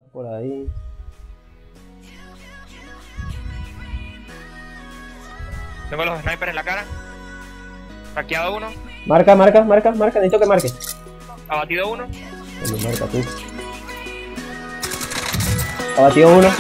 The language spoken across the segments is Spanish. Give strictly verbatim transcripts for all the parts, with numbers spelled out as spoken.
Por ahí. Tengo los snipers en la cara. Hackeado uno. Marca, marca, marca, marca. Necesito que marque. Abatido uno. Bueno, marca tú. Abatido uno.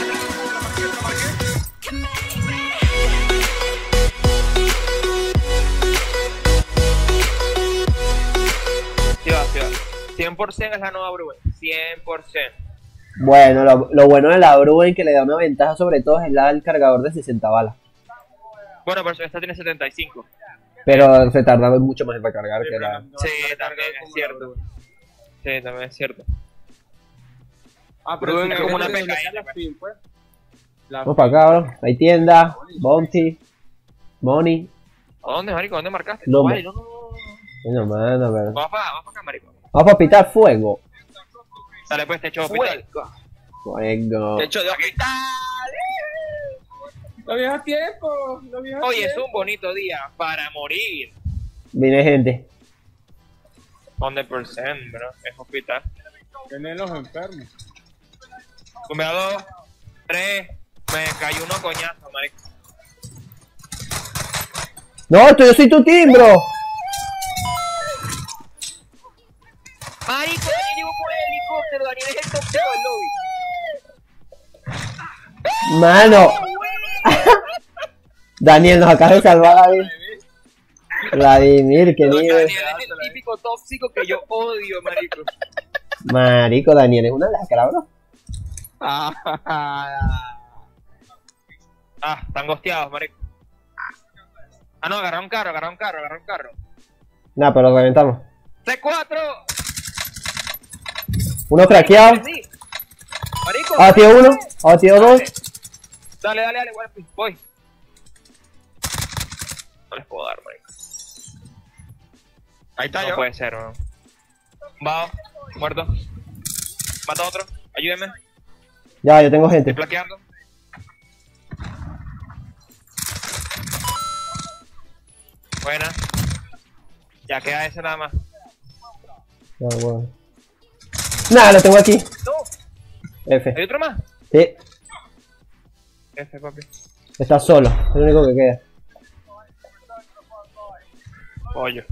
Sí va, sí va. cien por ciento es la nueva Bruen. cien por ciento. Bueno, lo, lo bueno de la Bruen que le da una ventaja sobre todo es el cargador de sesenta balas. Bueno, pero esta tiene setenta y cinco. Pero se tarda mucho más en recargar que la... Sí, también es cierto. Sí, también es cierto. Ah, pero Bruen si es como quieres una desbloquear pesca. las pin, pues. Las Vamos para acá, bro. Hay tienda, bounty, money. ¿A dónde, marico? ¿Dónde marcaste? No, Vale, ma- no, no, no, no. Bueno, mano, pero... Vamos para vamos para acá, marico. Vamos para pitar fuego. Dale, pues, te echo hospital. Fuego. Te echo de hospital. Lo viejo a tiempo, lo viejo a Hoy es tiempo. un bonito día para morir. Viene gente. cien por ciento, bro. Es hospital. Tienen los enfermos. Número dos, tres. Me cayó uno coñazo, marico. No, esto yo soy tu team, bro. Marico, Daniel llegó por el helicóptero. Daniel es el top cero del lobby. Mano. Daniel, nos acabas de salvar la vida. Vladimir, qué Daniel nivel. es el típico tóxico que yo odio, marico. Marico, Daniel es una lacra, bro. Ah, están gosteados, marico. Ah, no, agarraron un carro, agarraron un carro, agarraron un carro. Nah, pero lo reventamos. C cuatro. Uno craqueado. Sí. Marico. Abatido uno. Abatido dos. Dale, dale, dale, bueno, voy. No les puedo dar, marico. Ahí está No yo. puede ser, bro. Bao, muerto. Mata a otro, ayúdenme. Ya, yo tengo gente. Estoy plaqueando. Buena. Ya queda ese nada más. Ya, bueno. Nah, lo tengo aquí. No, F. ¿hay otro más? Sí, F, papi. está solo. Es lo único que queda. Pollo.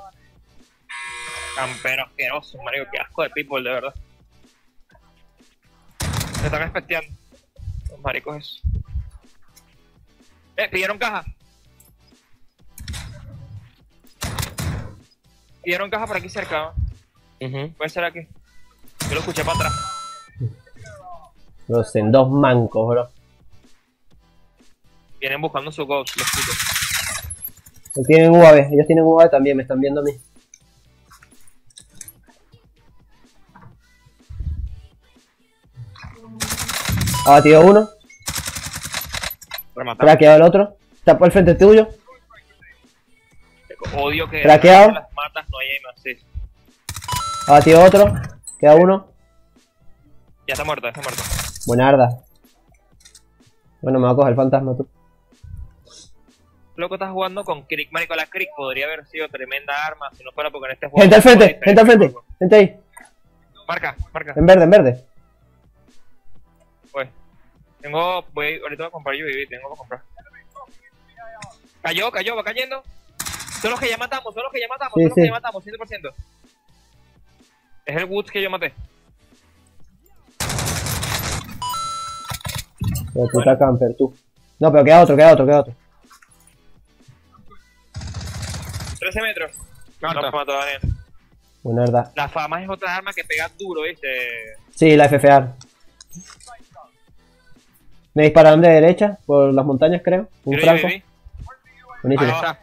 Campero asqueroso, marico. Qué asco de people, de verdad. Me están espesteando. Los maricos esos. Eh, pidieron caja. Pidieron caja por aquí cerca, ¿no? Puede ser aquí. Yo lo escuché para atrás. Los en dos mancos, bro. Vienen buscando su ghost, lo escucho. No tienen U A V. Ellos tienen U A V también. Me están viendo a mí. Abatido uno. Rematar. Craqueado el otro. Está por el frente tuyo. Odio que Craqueado. que las matas no hay aim assist. Abatido otro. Queda uno. Ya está muerto, ya está muerto. Buenarda. Bueno, me va a coger el fantasma tú. Loco, estás jugando con Crick. Marico, la Crick podría haber sido tremenda arma si no fuera porque en este juego... Gente al frente, es gente al frente. juego. Gente ahí. Marca, marca. En verde, en verde. Pues. Tengo... Voy, ahorita voy a comprar U A V, tengo que comprar. Cayó, cayó, va cayendo. Son los que ya matamos, son los que ya matamos, Sí, son los sí. que ya matamos, cien por ciento. Es el Woods que yo maté. De puta camper, tú. No, pero queda otro, queda otro, queda otro. trece metros. No, Mata. no mató a Daniel. Buenarda. La fama es otra arma que pega duro, ¿viste? Sí, la F F A. Me dispararon de derecha, por las montañas, creo. Un Quiero franco. U A V. Buenísimo. Ahí está.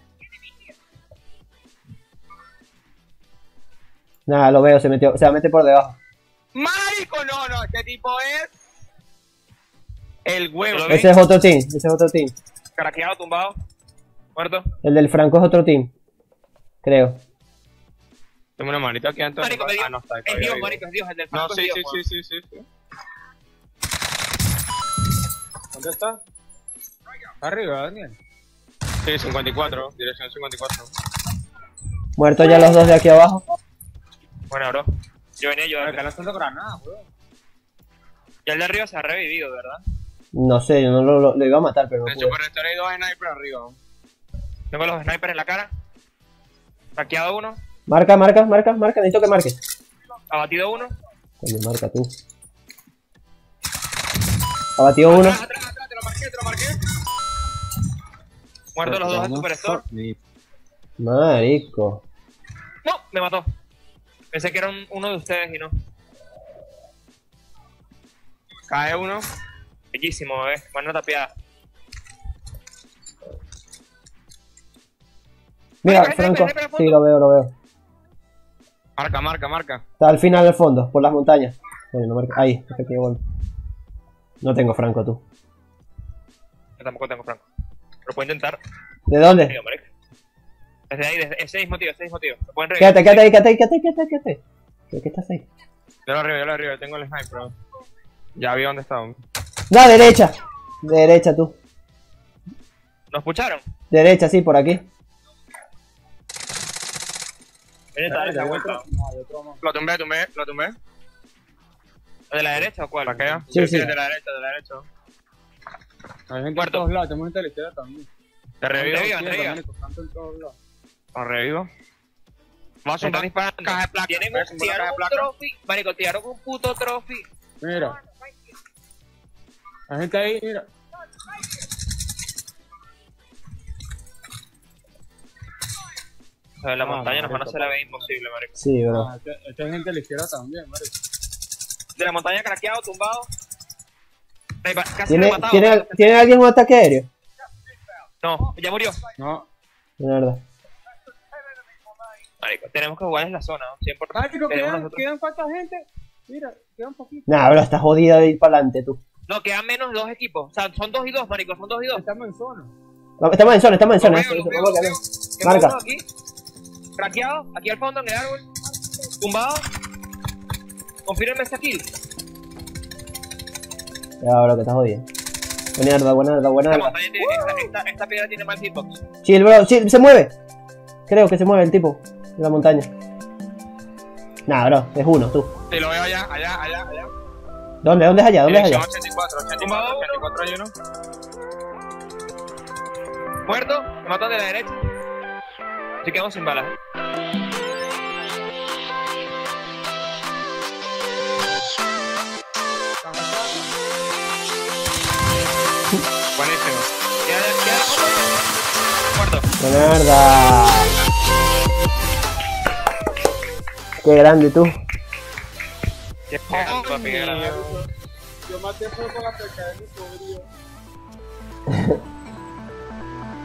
Nada, lo veo, se metió, se va a meter por debajo. Marico, no, no, este tipo es... El huevo. ¿Lo Ese ven? es otro team, ese es otro team. Craqueado, tumbado. Muerto. El del franco es otro team. Creo. Tengo una manita aquí antes. Marico, me dio- Ah, no está. Es todavía Dios, vivo. marico, es Dios, el del No, Franco sí, es sí, Dios, sí, sí, sí, sí. ¿Dónde está? Arriba, Daniel. Sí, cincuenta y cuatro, dirección cincuenta y cuatro. Muertos ya los dos de aquí abajo. Bueno, bro. Yo venía a Acá ayudarte. no están granadas, weón. Ya el de arriba se ha revivido, ¿verdad? No sé, yo no lo, lo, lo iba a matar, pero no En pude. Super Reactor hay dos snipers arriba. Tengo los snipers en la cara. Hackeado uno. Marca, marca, marca, marca, necesito que marques. Abatido uno. Coño, marca tú. Abatido uno. Atrás, atrás, atrás, te lo marqué, te lo marqué. Muertos los dos en Superstore. Marico. No, me mató. Pensé que era un- uno de ustedes y no. Cae uno. Bellísimo, bebé. Mano tapiada. Mira, Marca, Franco. sniper, sniper al fondo. Sí, lo veo, lo veo. Marca, marca, marca. Está al final del fondo, por las montañas. Coño, no marca. Ahí, efectivo gol. No tengo Franco, tú. Yo tampoco tengo Franco. Pero puedo intentar. ¿De dónde? Digo, marico. Desde ahí, desde ese mismo tío, ese mismo tío. Se pueden Quédate, quédate ahí, quédate ahí, quédate ahí, quédate ahí, quédate ahí. ¿Por qué estás ahí? Yo lo arriba, yo lo arriba, tengo el sniper. Ya vi dónde está. No, derecha. Derecha, tú. ¿Nos escucharon? Derecha, sí, por aquí. Miren, está esa vuelta. Lo tumbé, tumbé, lo tumbé. ¿De la derecha o cuál? ¿Para qué? Sí, sí. De la derecha, de la derecha. Hay gente Muerto. en todos lados, tenemos gente de la izquierda también. Te revivo. Reviva, Izquierda, reviva. marico, tanto en todos lados. Lo revivo. Vamos a Están zumbar disparando. caja de placa. Tienen Voy a un, zumbar la tiraron caja de un placa. trophy. Marico, tiraron un puto trophy. Mira. Hay gente ahí, mira. O sea, en la Ah, montaña nos van a marico, hacer la vida imposible, marico. Sí, bro. Ah, esta esta hay gente de la izquierda también, marico. De la montaña craqueado, tumbado. Ahí va, casi ¿Tiene, rematado. ¿tiene, ¿Tiene alguien un ataque aéreo? No, ya murió. No. Mierda. Marico, tenemos que jugar en la zona, ¿no? cien por ciento. Marico, Tenemos quedan, nosotros- quedan falta gente. Mira, quedan poquito. Nah, bro, estás jodida de ir para adelante, tú. No, quedan menos dos equipos. O sea, son dos y dos, marico, son dos y dos. Estamos en zona. No, estamos en zona, estamos en zona. Los veo, los veo, Vamos los que veo. no. Tengo Marca. uno aquí. Craqueado, aquí al fondo en el árbol. Tumbado. Confírmeme esa kill. Ya, bro, que estás jodida. Buenarda, buenarda, Esta buenarda. montaña tiene, esta, esta, esta piedra tiene mal hitbox. Chill, bro, chill, se mueve. Creo que se mueve el tipo de la montaña. Nah, bro, es uno, tú. Sí, lo veo allá, allá, allá, allá. ¿Dónde? ¿Dónde es allá? ¿Dónde es allá? ochenta y cuatro, ochenta y cuatro, ochenta y cuatro hay uno. Muerto, me matan de la derecha. Así quedamos sin balas. Buenísimo. Queda, queda muerto. Buenarda. Qué grande, tú. Qué grande, papi, qué grande. Yo maté fuego con la peca de mi sobrino.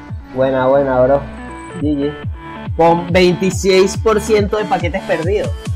Buena, buena, bro. G G. Con veintiséis por ciento de paquetes perdidos.